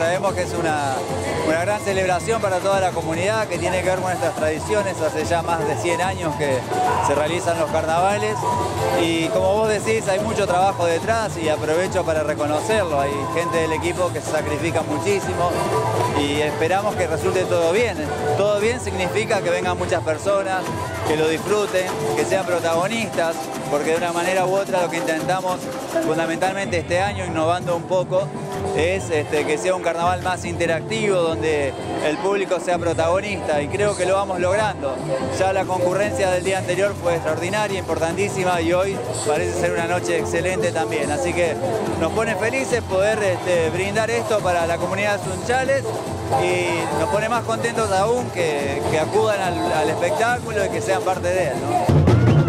sabemos que es una gran celebración para toda la comunidad, que tiene que ver con nuestras tradiciones. Hace ya más de 100 años que se realizan los carnavales y, como vos decís, hay mucho trabajo detrás y aprovecho para reconocerlo. Hay gente del equipo que se sacrifica muchísimo y esperamos que resulte todo bien. Todo bien significa que vengan muchas personas, que lo disfruten, que sean protagonistas, porque de una manera u otra lo que intentamos fundamentalmente este año, innovando un poco, es que sea un carnaval más interactivo, donde el público sea protagonista, y creo que lo vamos logrando. Ya la concurrencia del día anterior fue extraordinaria, importantísima, y hoy parece ser una noche excelente también. Así que nos pone felices poder brindar esto para la comunidad de Sunchales, y nos pone más contentos aún que acudan al espectáculo y que sean parte de él, ¿no?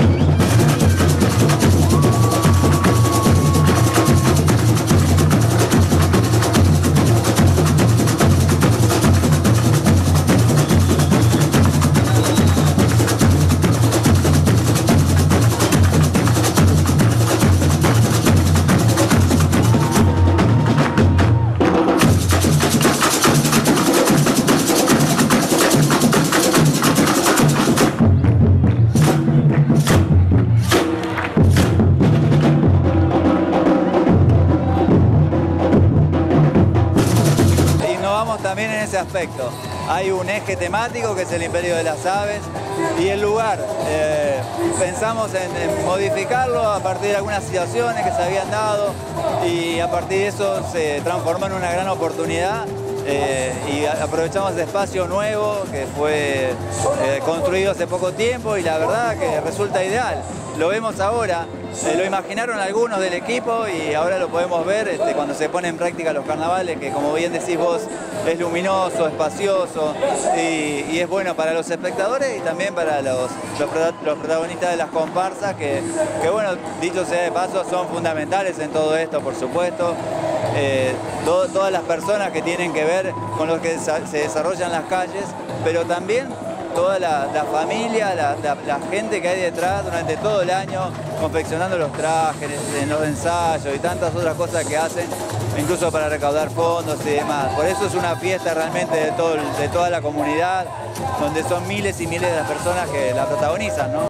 También en ese aspecto. Hay un eje temático que es el Imperio de las Aves, y el lugar pensamos en modificarlo a partir de algunas situaciones que se habían dado, y a partir de eso se transformó en una gran oportunidad. Y aprovechamos este espacio nuevo que fue construido hace poco tiempo, y la verdad que resulta ideal. Lo vemos ahora, lo imaginaron algunos del equipo y ahora lo podemos ver cuando se pone en práctica los carnavales, que, como bien decís vos, es luminoso, espacioso, y es bueno para los espectadores y también para los protagonistas de las comparsas, que bueno, dicho sea de paso, son fundamentales en todo esto, por supuesto. Todas las personas que tienen que ver con lo que se desarrollan las calles, pero también toda la familia, la gente que hay detrás durante todo el año, confeccionando los trajes, en los ensayos y tantas otras cosas que hacen, incluso para recaudar fondos y demás. Por eso es una fiesta realmente de toda la comunidad, donde son miles y miles de las personas que la protagonizan, ¿no?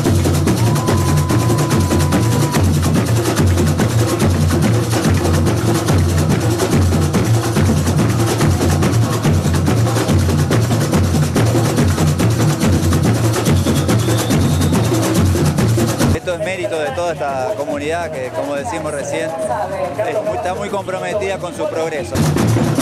Esto es mérito de toda esta comunidad que, como decimos recién, está muy comprometida con su progreso.